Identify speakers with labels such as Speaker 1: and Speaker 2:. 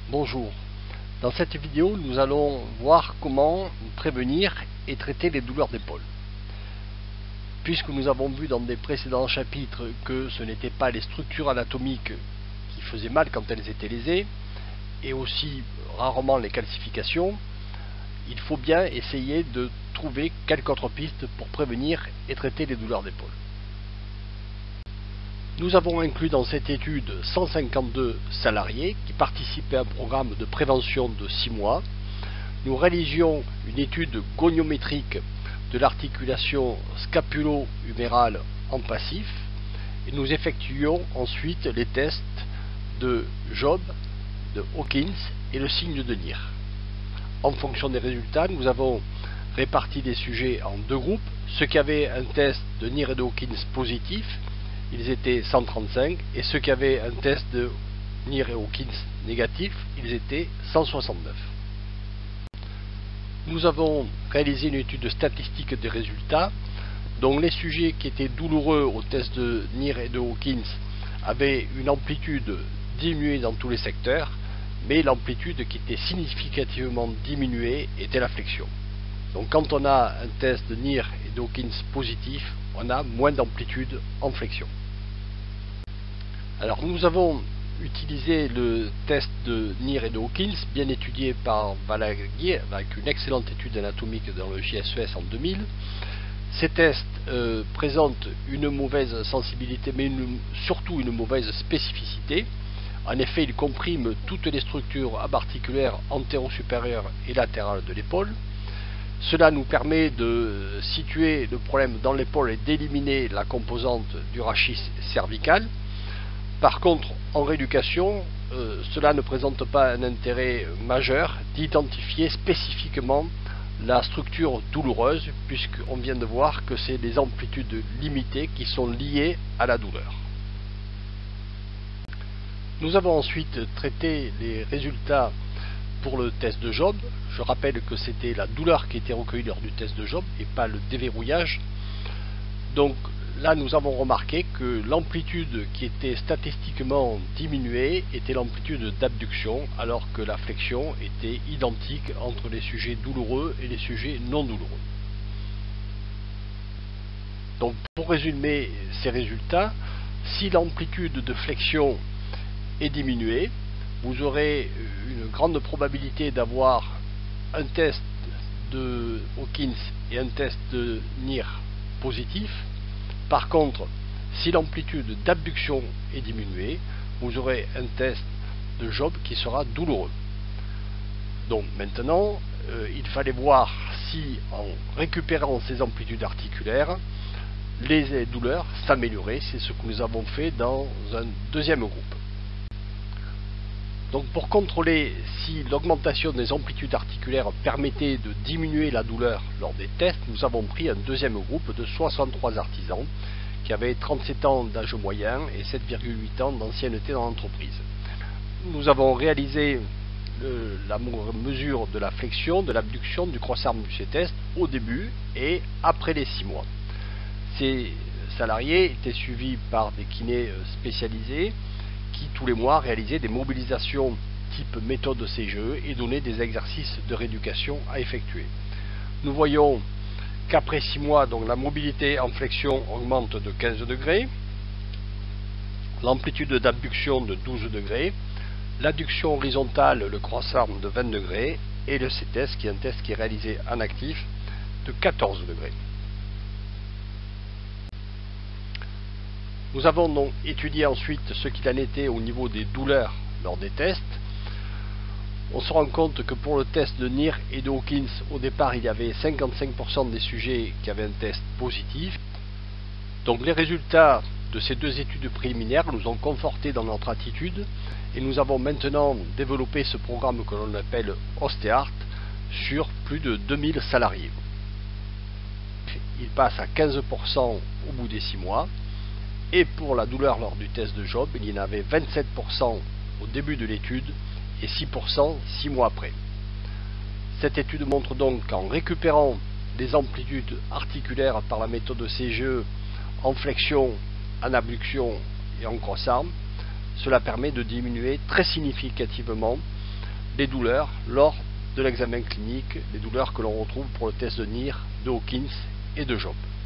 Speaker 1: Bonjour. Dans cette vidéo, nous allons voir comment prévenir et traiter les douleurs d'épaule. Puisque nous avons vu dans des précédents chapitres que ce n'étaient pas les structures anatomiques qui faisaient mal quand elles étaient lésées, et aussi rarement les calcifications, il faut bien essayer de trouver quelques autres pistes pour prévenir et traiter les douleurs d'épaule. Nous avons inclus dans cette étude 152 salariés qui participaient à un programme de prévention de 6 mois. Nous réalisions une étude goniométrique de l'articulation scapulo-humérale en passif et nous effectuions ensuite les tests de Job, de Hawkins et le signe de Neer. En fonction des résultats, nous avons réparti les sujets en deux groupes. Ceux qui avaient un test de Neer et de Hawkins positif, ils étaient 135, et ceux qui avaient un test de Neer et Hawkins négatif, ils étaient 169. Nous avons réalisé une étude statistique des résultats, donc les sujets qui étaient douloureux au test de Neer et de Hawkins avaient une amplitude diminuée dans tous les secteurs, mais l'amplitude qui était significativement diminuée était la flexion. Donc quand on a un test de Neer et de Hawkins positif, on a moins d'amplitude en flexion. Alors nous avons utilisé le test de Neer et de Hawkins, bien étudié par Balaguer, avec une excellente étude anatomique dans le JSES en 2000. Ces tests présentent une mauvaise sensibilité, mais surtout une mauvaise spécificité. En effet, ils compriment toutes les structures abarticulaires antéro-supérieures et latérales de l'épaule. Cela nous permet de situer le problème dans l'épaule et d'éliminer la composante du rachis cervical. Par contre, en rééducation, cela ne présente pas un intérêt majeur d'identifier spécifiquement la structure douloureuse, puisqu'on vient de voir que c'est des amplitudes limitées qui sont liées à la douleur. Nous avons ensuite traité les résultats pour le test de Job. Je rappelle que c'était la douleur qui était recueillie lors du test de Job et pas le déverrouillage. Donc là, nous avons remarqué que l'amplitude qui était statistiquement diminuée était l'amplitude d'abduction, alors que la flexion était identique entre les sujets douloureux et les sujets non douloureux. Donc pour résumer ces résultats, si l'amplitude de flexion est diminuée, vous aurez une grande probabilité d'avoir un test de Hawkins et un test de Neer positif. Par contre, si l'amplitude d'abduction est diminuée, vous aurez un test de Job qui sera douloureux. Donc maintenant, il fallait voir si en récupérant ces amplitudes articulaires, les douleurs s'amélioraient. C'est ce que nous avons fait dans un deuxième groupe. Donc pour contrôler si l'augmentation des amplitudes articulaires permettait de diminuer la douleur lors des tests, nous avons pris un deuxième groupe de 63 artisans qui avaient 37 ans d'âge moyen et 7,8 ans d'ancienneté dans l'entreprise. Nous avons réalisé la mesure de la flexion, de l'abduction, du cross-arm du C-test au début et après les 6 mois. Ces salariés étaient suivis par des kinés spécialisés qui tous les mois réalisaient des mobilisations type méthode CGE et donnaient des exercices de rééducation à effectuer. Nous voyons qu'après 6 mois, donc, la mobilité en flexion augmente de 15 degrés, l'amplitude d'abduction de 12 degrés, l'adduction horizontale, le cross-arm de 20 degrés et le C-test qui est un test qui est réalisé en actif de 14 degrés. Nous avons donc étudié ensuite ce qu'il en était au niveau des douleurs lors des tests. On se rend compte que pour le test de Neer et de Hawkins, au départ, il y avait 55% des sujets qui avaient un test positif. Donc les résultats de ces deux études préliminaires nous ont conforté dans notre attitude et nous avons maintenant développé ce programme que l'on appelle OsteArt sur plus de 2000 salariés. Il passe à 15% au bout des 6 mois. Et pour la douleur lors du test de Job, il y en avait 27% au début de l'étude et 6% 6 mois après. Cette étude montre donc qu'en récupérant des amplitudes articulaires par la méthode CGE en flexion, en abduction et en cross-arm, cela permet de diminuer très significativement les douleurs lors de l'examen clinique, les douleurs que l'on retrouve pour le test de NIR, de Hawkins et de Job.